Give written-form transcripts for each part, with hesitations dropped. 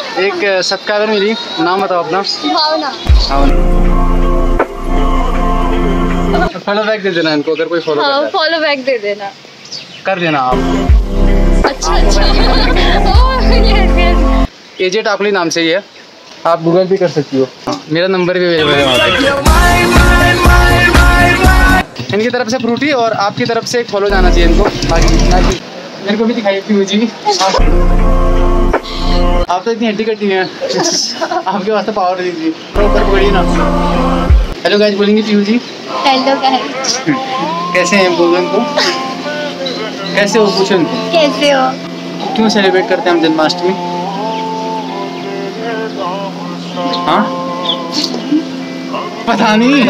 एक सब्सक्राइबर मिली, नाम बताओ अपना। भावना। फॉलो बैक दे देना इनको, अगर कोई फॉलो करता है। फॉलो बैक दे देना, कर देना आप। अच्छा अच्छा। एजे टाकली नाम से ही है, आप गूगल भी कर सकती हो। मेरा नंबर भी अवेलेबल है वहाँ पे। इनकी तरफ से फ्रूटी और आपकी तरफ से एक फॉलो जाना चाहिए इनको। बाकी इनको भी दिखाई पीयू जी, आप तो इतनी हड्डी कट्टी हैं आपके वास्ते पावर दीजिए, ऊपर पकड़िए ना। हेलो गाइस बोलेंगे पीयू जी। Hello guys. कैसे हैं बोलो इनको, कैसे हो पूछो इनको। कैसे हो? क्यों सेलिब्रेट करते हैं हम जन्माष्टमी? हाँ पता नहीं।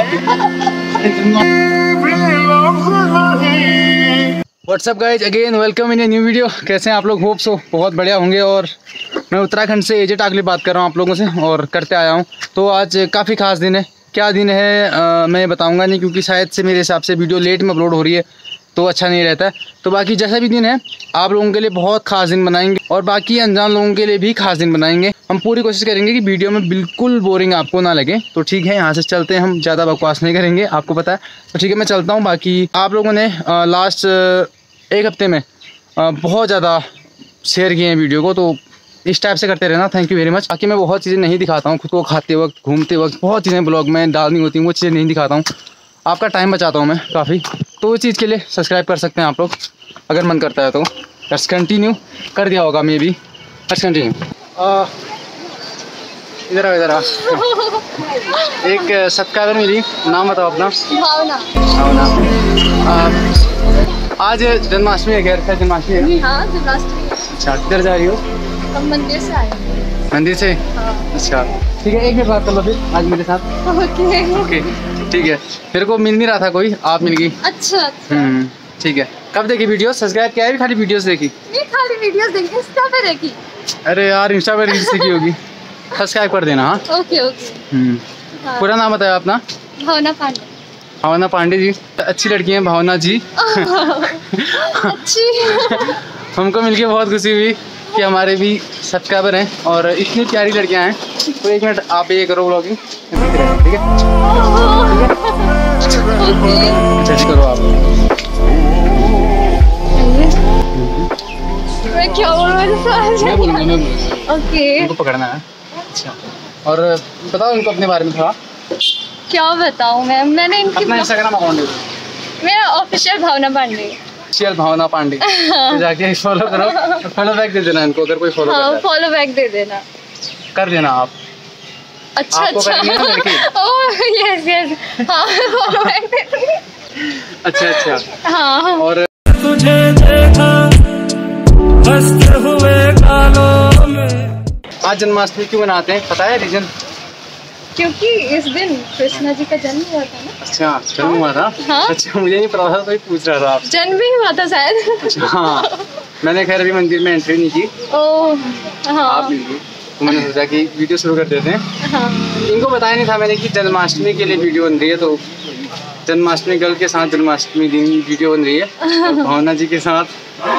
What's up guys, again welcome in a new video. कैसे हैं आप लोग? होप सो बहुत बढ़िया होंगे। और मैं उत्तराखंड से एजे टाकली बात कर रहा हूँ आप लोगों से, और करते आया हूँ। तो आज काफ़ी खास दिन है। क्या दिन है मैं बताऊँगा नहीं, क्योंकि शायद से मेरे हिसाब से वीडियो लेट में अपलोड हो रही है तो अच्छा नहीं रहता है। तो बाकी जैसा भी दिन है आप लोगों के लिए बहुत खास दिन बनाएंगे, और बाकी अनजान लोगों के लिए भी खास दिन बनाएंगे। हम पूरी कोशिश करेंगे कि वीडियो में बिल्कुल बोरिंग आपको ना लगे। तो ठीक है, यहाँ से चलते हैं, हम ज़्यादा बकवास नहीं करेंगे, आपको पता है। तो ठीक है, मैं चलता हूँ। बाकी आप लोगों ने लास्ट एक हफ्ते में बहुत ज़्यादा शेयर किए हैं वीडियो को, तो इस टाइप से करते रहना। Thank you very much. बाकी मैं बहुत चीज़ें नहीं दिखाता हूँ खुद को, खाते वक्त, घूमते वक्त बहुत चीज़ें ब्लॉग में डालनी होती हैं, वो चीज़ें नहीं दिखाता हूँ। आपका टाइम बचाता हूँ मैं काफ़ी, तो उस चीज़ के लिए सब्सक्राइब कर सकते हैं आप लोग अगर मन करता है तो। बस कंटिन्यू कर दिया होगा मे भी। बस कंटिन्यू। इधर आओ, इधर आओ। एक सब्सक्राइबर मिली, नाम बताओ अपना। भावना। भावना। आज जन्माष्टमी है, खैर जन्माष्टमी है। हाँ जन्माष्टमी। अच्छा, किधर जा रही हो? हम मंदिर से आए। मंदिर से? हाँ। अच्छा ठीक है, एक मिनट बात कर लो फिर आज मेरे साथ। ओके ठीक है। मेरे को मिल नहीं रहा था कोई, आप मिल गई। अच्छा। ठीक है। कब देखी वीडियो? सब्सक्राइब किया है? खाली वीडियोस देखी? नहीं, खाली वीडियोस देखी, इंस्टा पे देखी। अरे यार, इंस्टा पर रील्स देखी होगी। सब्सक्राइब कर देना। हाँ ओके ओके। पूरा नाम बताया अपना? भावना पांडे। भावना पांडे जी, अच्छी लड़की हैं भावना जी। अच्छी। हमको मिलके बहुत खुशी हुई कि हमारे भी सब्सक्राइबर हैं और इतनी प्यारी लड़कियां हैं। तो एक मिनट आप ये करो ब्लॉगिंग, ठीक है? अच्छा करो आप। मैं क्या बोलूँगा? मैं ओके। इनको पकड़ना है। अच्छा, और बताओ इनको अपने बारे में थोड़ा। क्या बताऊँ मैं? मैंने इनकी अपना इंस्टाग्राम अकाउंट दे दो। मेरा ऑफिशियल भावना पांडे। ऑफिशियल भावना पांडे। तो जाके फॉलो करो, फॉलो बैक दे देना इनको, अगर कोई फॉलो करता है। फॉलो बैक दे देना, कर देना आप। अच्छा आपको अच्छा। करनी है ना लड़की? Oh yes yes. हाँ फॉलो बैक दे देना। अच्छा अच्छा। हाँ। और तुझे देखा हंसते हुए गालों में। आज जन्माष्टमी क्यों मनाते हैं, पता है रीजन? क्योंकि इस दिन कृष्णा जी का जन्म हुआ था ना। अच्छा, जन्म हुआ था? हाँ। अच्छा, मुझे नहीं पता था, तो पूछ रहा था आपसे। जन्म भी हुआ था शायद। अच्छा हाँ, मैंने खैर अभी मंदिर में एंट्री नहीं की। ओह हाँ। आप मिल गई, तो मैंने सोचा कि वीडियो शुरू कर देते हैं। हाँ। इनको बताया नहीं था मैंने कि जन्माष्टमी के लिए वीडियो बन रही है, तो जन्माष्टमी गर्ल के साथ जन्माष्टमी दिन वीडियो बन रही है, तो भावना जी के साथ।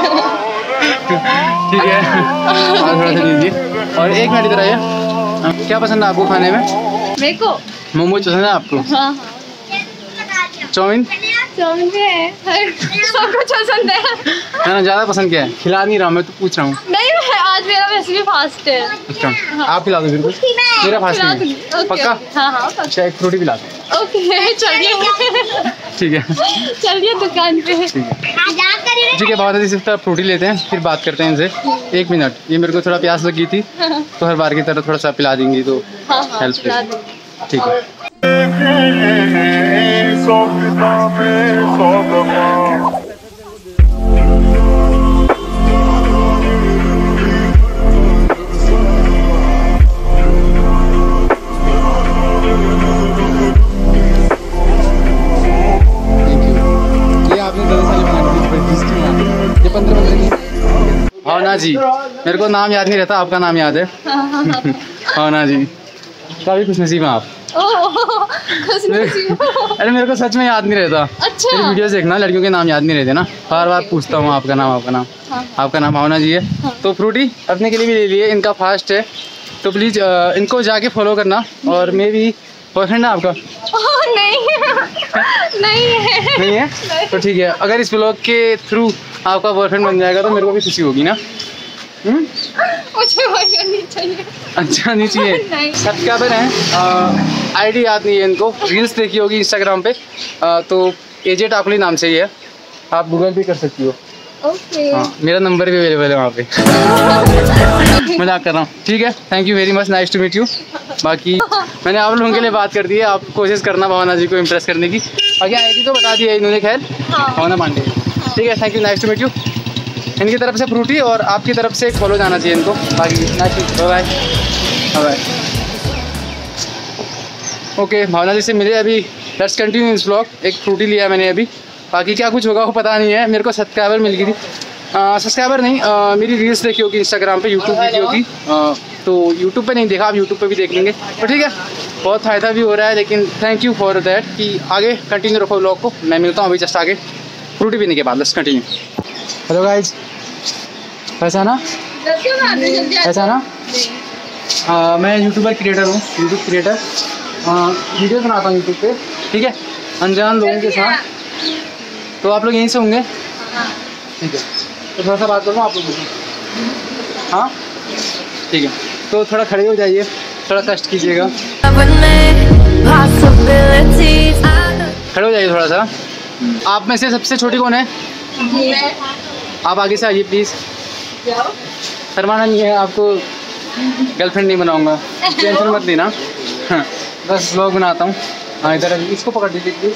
ठीक है, और थोड़ा सा लीजिए। और एक मिनट इधर आइए। क्या पसंद है आपको खाने में? मेरे को मोमोज पसंद है आपको? हाँ। चाउमीन? चाउमीन भी है, सब कुछ पसंद है ना, ज़्यादा पसंद क्या है? खिला नहीं रहा, मैं तो पूछ रहा हूँ। नहीं, मैं आज मेरा वैसे भी फास्ट है। अच्छा आप खिला दो फिर कुछ, मेरा फास्ट नहीं है। पक्का? हाँ हाँ अच्छा, एक फ्रूटी पिला दो। ओके चलिए। ठीक है चलिए दुकान पे। ठीक है, बहुत अच्छी तरह फ्रूटी लेते हैं, फिर बात करते हैं इनसे। एक मिनट, ये मेरे को थोड़ा प्यास लगी थी, तो हर बार की तरह थोड़ा सा पिला देंगी तो हेल्प। ठीक है। भावना जी, मेरे को नाम याद नहीं रहता, आपका नाम याद है? भावना जी, काफी खुशनसीब हैं आप। अरे मेरे को सच में याद नहीं रहता। अच्छा। मेरी वीडियोस देखना, लड़कियों के नाम याद नहीं रहते ना, बार बार पूछता हूँ आपका नाम। आपका नाम? हाँ। आपका नाम भावना जी है। तो फ्रूटी अपने के लिए भी ले लिए, इनका फास्ट है, तो प्लीज़ इनको जाके फॉलो करना। और मे भी बॉयफ्रेंड है आपका? नहीं नहीं है। नहीं है? तो ठीक है, अगर इस ब्लॉग के थ्रू आपका बॉयफ्रेंड बन जाएगा तो मेरे को भी खुशी होगी ना। मुझे बॉयफ्रेंड नहीं चाहिए। अच्छा नहीं चाहिए? सब्सक्राइबर हैं, आईडी याद नहीं है इनको, रील्स देखी होगी इंस्टाग्राम पे, तो एजे टाकली नाम से ही है, आप गूगल भी कर सकती हो। ओके। हाँ, मेरा नंबर भी अवेलेबल है वहाँ पे। मजाक कर रहा हूँ। ठीक है, thank you very much, nice to meet you. बाकी मैंने आप लोगों के लिए बात कर दी है, आप कोशिश करना भावना जी को इम्प्रेस करने की। बाकी आईडी तो बता दी है इन्होंने, खैर भावना पांडे। ठीक है, thank you, nice to meet you. इनकी तरफ से फ्रूटी और आपकी तरफ से एक फॉलो जाना चाहिए इनको। बाकी nice, bye bye. Okay, Bhavna ji से मिले अभी, लेट्स कंटिन्यू इस ब्लॉग। एक फ्रूटी लिया मैंने अभी, बाकी क्या कुछ होगा वो पता नहीं है। मेरे को सब्सक्राइबर मिल गई थी, सब्सक्राइबर नहीं, मेरी रील्स देखी होगी इंस्टाग्राम पे, यूट्यूब वीडियो की, तो यूट्यूब पे नहीं देखा, आप यूट्यूब पे भी देख लेंगे। तो ठीक है, बहुत फ़ायदा भी हो रहा है, लेकिन थैंक यू फॉर दैट कि आगे कंटिन्यू रखो ब्लॉग को। मैं मिलता हूँ अभी जस्ट आगे फ्रूटी पीने के बाद, लेट्स कंटिन्यू। हेलो गाइज, ऐसा ना ऐसा ना, मैं यूट्यूबर क्रिएटर हूँ, यूट्यूब क्रिएटर, वीडियो बनाता हूँ यूट्यूब पे, ठीक है, अनजान लोगों के साथ। तो आप लोग यहीं से होंगे? ठीक है, तो थोड़ा सा बात करूँ आप लोगों से। हाँ ठीक है, तो थोड़ा खड़े हो जाइए, थोड़ा कष्ट कीजिएगा, खड़े हो जाइए थोड़ा सा। आप में से सबसे छोटी कौन है? आप आगे से आइए प्लीज़, शर्माना नहीं है आपको, गर्लफ्रेंड नहीं बनाऊंगा, टेंशन मत लेना। हाँ, बस व्लॉग बनाता हूँ। हाँ इधर इसको पकड़ दीजिए प्लीज।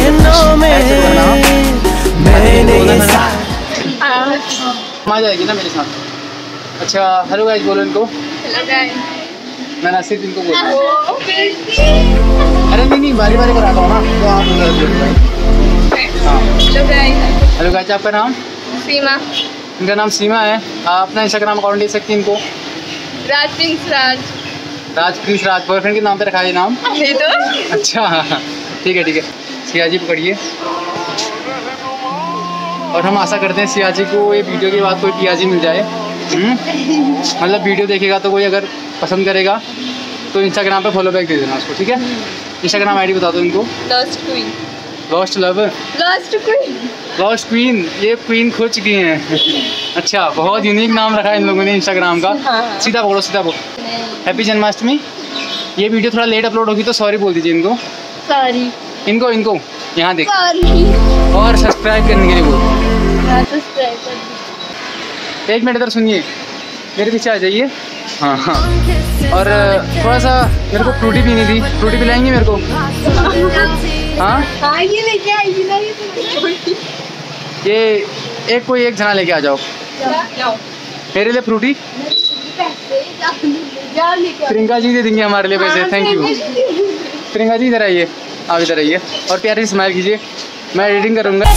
आ जाएगी ना मेरे साथ। अच्छा हेलो गाइस बोलो इनको। मैं नासिर इनको बोल रहा हूँ। अरे नहीं बारी बारी कराता हूँ ना, तो आप हेलो गाइस, आपका नाम? सीमा। इनका नाम सीमा है। आप अपना इंस्टाग्राम अकाउंट दे सकती हैं इनको? राज राज बॉयफ्रेंड के नाम पे रखा है नाम? नहीं तो। अच्छा ठीक है ठीक है। सिया जी पकड़िए, और हम आशा करते हैं सिया जी को ये वीडियो के बाद कोई पिया जी मिल जाए। मतलब वीडियो देखेगा तो कोई अगर पसंद करेगा तो इंस्टाग्राम पे फॉलो बैक दे देना उसको, ठीक है? इंस्टाग्राम आईडी बता दो इनको। लॉस्ट लवर, लॉस्ट क्वीन, ये क्वीन खो चुकी हैं। अच्छा, बहुत यूनिक नाम रखा है इन लोगों ने इंस्टाग्राम का। सीधा बोलो सीधा बोलो। हैप्पी जन्माष्टमी। ये वीडियो थोड़ा लेट अपलोड होगी तो सॉरी बोल दीजिए इनको। सॉरी। इनको यहाँ देख, सॉरी। और सब्सक्राइब करने के लिए बोलो। सब्सक्राइब कर दीजिए। एक मिनट इधर सुनिए, मेरे पीछे आ जाइए। हाँ हाँ, और थोड़ा सा मेरे को फ्रूटी पीनी थी, फ्रूटी पिलाएंगे मेरे को? हाँ ये लेके आएगी ना, ये एक कोई एक जना लेके आ जाओ मेरे लिए फ्रूटी। प्रियंका जी दे देंगे हमारे लिए पैसे, थैंक यू। प्रियंका जी इधर आइए, आप इधर आइए और प्यारी स्माइल कीजिए, मैं एडिटिंग करूँगा,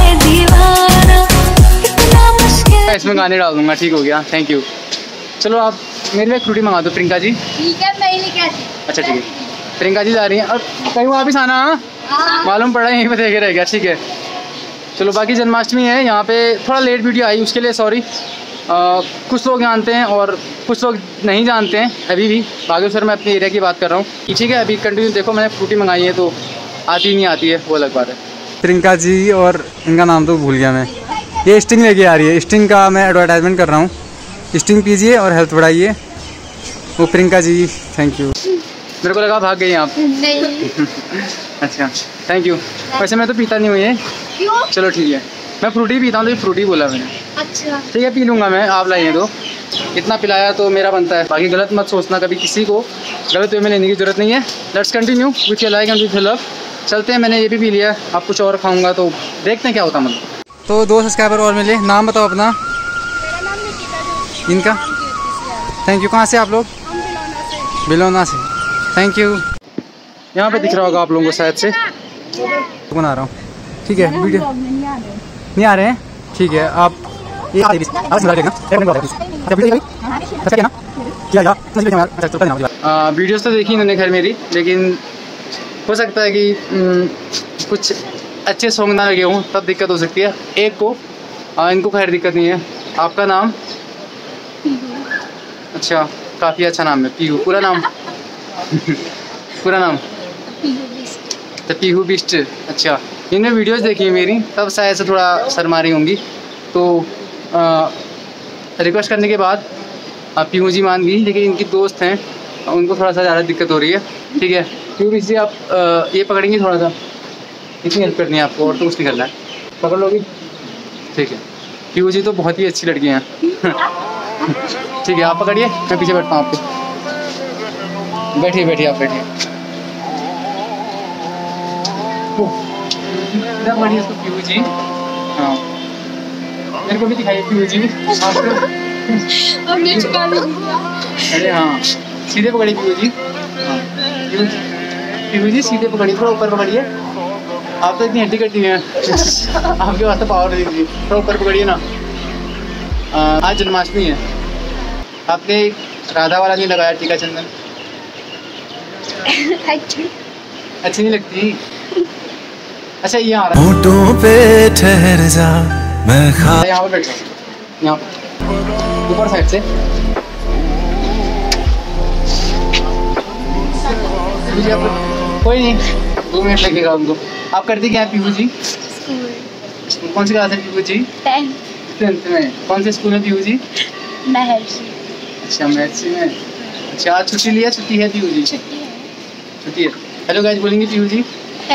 इसमें गाने डाल दूँगा। ठीक हो गया, थैंक यू। चलो आप मेरे लिए फ्रूटी मंगा दो प्रियंका जी। ठीक है, मैं लेके आती। अच्छा ठीक है, प्रियंका जी जा रही हैं, और कहीं वापस आना। मालूम पड़ा यहीं पे देखे रह गया, ठीक है। चलो बाकी जन्माष्टमी है यहाँ पे, थोड़ा लेट वीडियो आई उसके लिए सॉरी। कुछ लोग जानते हैं और कुछ लोग नहीं जानते हैं अभी भी। बागेश्वर में अपने एरिया की बात कर रहा हूँ, ठीक है। अभी कंटिन्यू देखो, मैंने फ्रूटी मंगाई है तो आती नहीं आती है वो अलग बात है। प्रियंका जी, और इनका नाम तो भूल गया मैं। ये स्टिंग लेके आ रही है, स्टिंग का मैं एडवर्टाइजमेंट कर रहा हूँ। स्टिंग पीजिए और हेल्थ बढ़ाइए। वो प्रियंका जी, थैंक यू। मेरे को लगा भाग गई आप। नहीं। अच्छा थैंक यू। वैसे मैं तो पीता नहीं हूँ ये। क्यों? चलो ठीक है, मैं फ्रूटी पीता हूँ तो ये फ्रूटी बोला मैंने। अच्छा ठीक है, पी लूँगा मैं, आप लाइए तो। इतना पिलाया तो मेरा बनता है। बाकी गलत मत सोचना, कभी किसी को गलत वे में लेने की जरूरत नहीं है। Let's continue with your like and with your love. चलते हैं, मैंने ये भी पी लिया, आप कुछ और खाऊंगा तो देखते हैं क्या होता मतलब। तो 2 सब्सक्राइबर और मिले। नाम बताओ अपना। मेरा नाम निकिता। इनका? Thank you. कहाँ से आप लोग? बिलोना से, थैंक यू। यहाँ पे दिख रहा होगा आप लोगों को शायद से, बना रहा हूँ, ठीक है। वीडियो नहीं आ रहे हैं, ठीक है। आप वीडियोस तो देखी इन्होंने खैर मेरी, लेकिन हो सकता है कि कुछ अच्छे सॉन्ग ना लगे हों, तब दिक्कत हो सकती है एक को। इनको खैर दिक्कत नहीं है। आपका नाम? अच्छा, काफ़ी अच्छा नाम है पीहू। पूरा नाम पूरा नाम तो पीहू बिस्ट। अच्छा, इनने वीडियोस देखी है मेरी, तब शायद से थोड़ा शर्मा रही होंगी, तो रिक्वेस्ट करने के बाद आप पीहू जी मान गई, लेकिन इनकी दोस्त हैं, उनको थोड़ा सा ज़्यादा दिक्कत हो रही है। ठीक है, पीहू बिस्ट जी आप ये पकड़ेंगी थोड़ा सा, इतनी हेल्प करनी है आपको और तो कुछ नहीं करना है, पकड़ लोगी? ठीक है, पीहू जी तो बहुत ही अच्छी लड़की हैं। ठीक है, आप पकड़िए, मैं पीछे बैठता हूँ आपके। बैठिए बैठिए, आप बैठिए। इधर बढ़िया इसको पीहू जी। हाँ, मेरे को भी दिखाइए पीहू जी आपको। अरे हाँ, सीधे पकड़िए पीहू जी। हाँ, पीहू जी सीधे पकड़िए, थोड़ा ऊपर पकड़िए। आप तो इतनी हड्डी कट्टी हैं, आपके पास तो पावर नहीं थी, थोड़ा ऊपर पकड़िए ना। आज जन्माष्टमी है, आपने राधा वाला नहीं लगाया टीका चंदन? अच्छी नहीं लगती? अच्छा, ये आ रहा है, होठों पे ठहर जा मैं खा। यहाँ पर बैठो, यहाँ ऊपर साइड से। कोई नहीं, 2 मिनट लगेगा उनको। आप करती क्या है पीहू जी? कौन सी क्लास है पीहू जी? 10th में। कौन से स्कूल है पीहू जी? महर्षि। अच्छा, महर्षि में। अच्छा, आज छुट्टी लिया? छुट्टी है पीहू जी? छुट्टी है। हेलो गाइस बोलेंगे पीहू जी?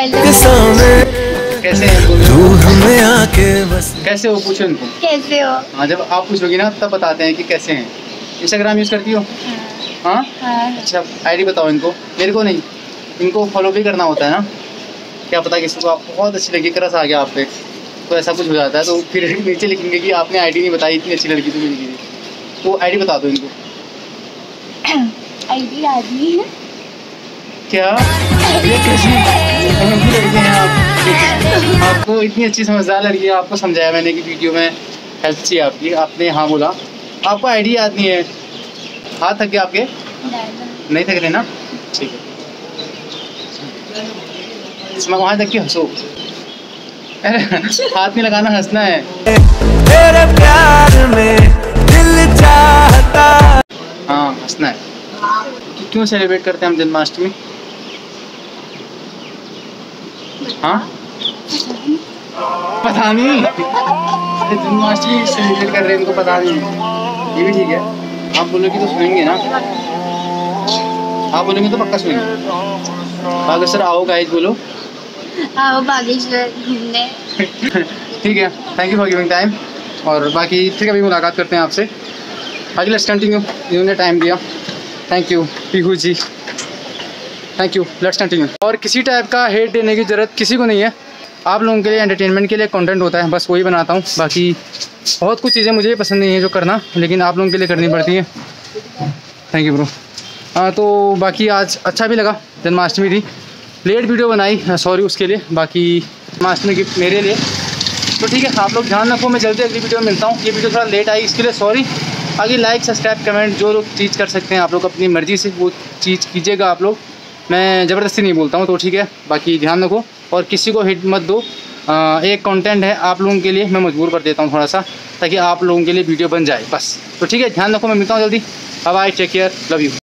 कैसे हैं? कैसे हो पूछो इनको। कैसे हो? हाँ, जब आप पूछोगी ना तब बताते हैं कि कैसे हैं। इंस्टाग्राम यूज़ करती हो? हाँ। अच्छा, आईडी बताओ इनको। मेरे को नहीं, इनको फॉलो भी करना होता है ना, क्या पता किसी को आप बहुत अच्छी लगी, क्रश आ गया आप पे, तो ऐसा कुछ हो जाता है, तो फिर नीचे लिखेंगे कि आपने आईडी नहीं बताई, इतनी अच्छी लड़की तो मिल गई। तो आईडी बता दो इनको। आईडी आदमी है क्या? ये कैसी लड़की हैं आप? आपको इतनी अच्छी समझदार लड़की है, आपको समझाया मैंने कि वीडियो में हेल्प चाहिए आपकी, आपने हाँ बोला। आपको आईडी याद नहीं है? हाथ थक गए आपके? नहीं थक रहे ना? ठीक है, इसमें वहाँ तक कि हंसो। अरे हाथ नहीं लगाना, हंसना है। तेरे प्यार में दिल चाहता। हाँ, हंसना है। क्यों सेलिब्रेट करते हैं हम जन्माष्टमी? हाँ, पता नहीं, जन्माष्टमी सेलिब्रेट कर रहे हैं, इनको पता नहीं है। ये भी ठीक है, आप बोलोगे तो सुनेंगे ना, आप बोलेंगे तो पक्का सुनेंगे। बागेश्वर आओ गाइस, बोलो आओ बागेश्वर घूमने। ठीक है, thank you for giving time. और बाकी फिर कभी मुलाकात करते हैं आपसे। आगे लेट्स कंटिन्यू, इन्होंने टाइम दिया, thank you Pihu ji, thank you. Let's continue. और किसी टाइप का हेट देने की ज़रूरत किसी को नहीं है, आप लोगों के लिए एंटरटेनमेंट के लिए कंटेंट होता है, बस वही बनाता हूँ। बाकी बहुत कुछ चीज़ें मुझे पसंद नहीं है जो करना, लेकिन आप लोगों के लिए करनी पड़ती है। Thank you bro. हाँ, तो बाकी आज अच्छा भी लगा, जन्माष्टमी थी, लेट वीडियो बनाई, सॉरी उसके लिए। बाकी जन्माष्टमी गिफ्ट मेरे लिए, तो ठीक है, आप लोग ध्यान रखो, मैं जल्दी अगली वीडियो में मिलता हूँ। ये वीडियो थोड़ा लेट आई, इसके लिए सॉरी। आगे लाइक सब्सक्राइब कमेंट जो लोग चीज़ कर सकते हैं आप लोग अपनी मर्ज़ी से वो चीज़ कीजिएगा आप लोग, मैं ज़बरदस्ती नहीं बोलता हूँ, तो ठीक है। बाकी ध्यान रखो और किसी को हिट मत दो। एक कंटेंट है आप लोगों के लिए, मैं मजबूर कर देता हूँ थोड़ा सा, ताकि आप लोगों के लिए वीडियो बन जाए बस। तो ठीक है, ध्यान रखो, मैं मिलता हूँ जल्दी। Bye, take care, love you.